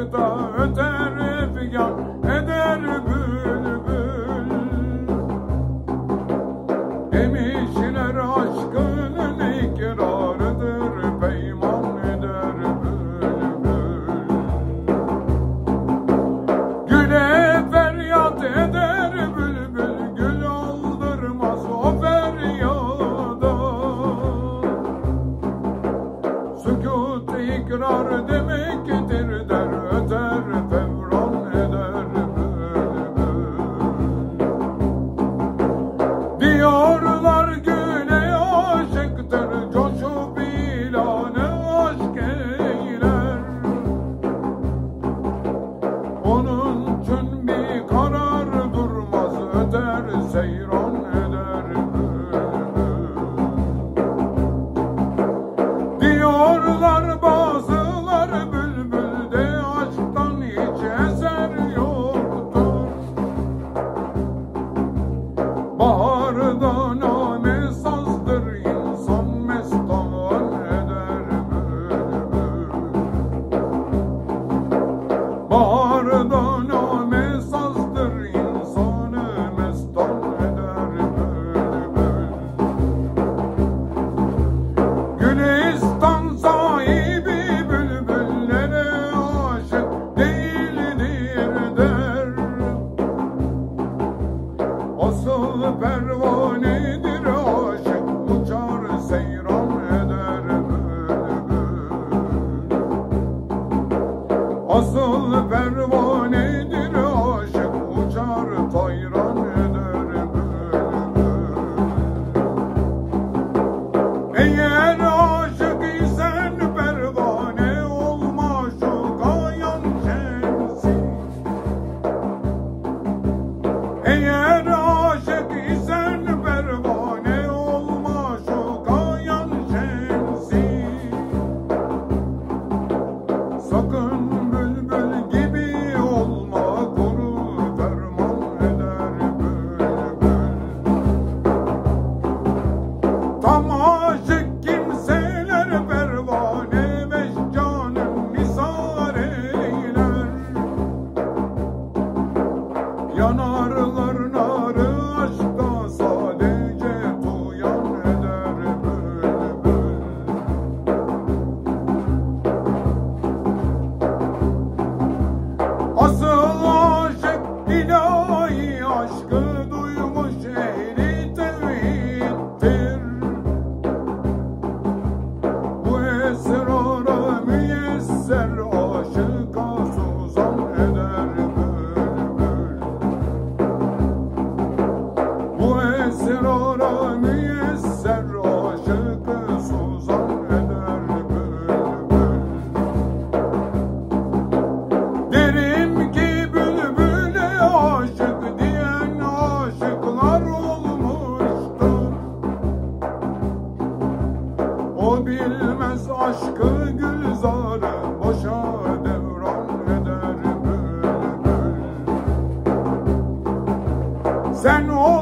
aşıkta öter figan eder bülbül. Demişler aşkının ikrarıdır, peyman eder bülbül. Güle feryat eder bülbül, gül aldırmaz o feryada. Sükût ikrar demektir der, öter fevran eder bülbül. Diyorlar güle aşıktır, coşup ilanı aşk eyler. Onun için bir karar durmaz, öter seyran eder bülbül. Diyorlar bazılar bülbülde aşktan hiç eser yoktur. Baharda name sazdır, insan mestan eder bülbül. Baharda name sazdır, insanı mestan eder bülbül. Gülistan sahibi bülbüllere aşık değildir der. Asıl pervanedir aşık, uçar seyran eder bülbül. Asıl pervanedir aşık, uçar tayran eder bülbül. Eğer aşık isen pervane olma şu kayan şemsi. Eğer aşık isen pervane olma şu kayan şemsi. Sakın bülbül gibi olma, koru ferman eder bülbül. Tam aşık kimseler pervane meşcanın misal eyler. Yanarlar narı aşkta, sadece tuyan eder bülbül. Asıl aşık ilahi aşkı duymuş ehli tevhiddir. Bu esrara müyesser aşıka suzan eder bülbül. Bu esrara müyesser aşıkı suzan eder bülbül. Derim ki bülbüle aşık diyen aşıklar olmuştur. O bilmez aşkı gülzarı, boşa devran eder bülbül. Sen o